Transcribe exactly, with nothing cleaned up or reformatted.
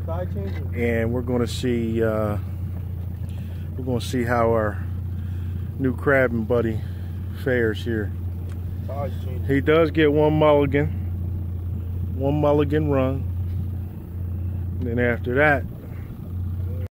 and we're going to see uh, we're going to see how our new crabbing buddy fares here. He does get one mulligan, one mulligan run, and then after that,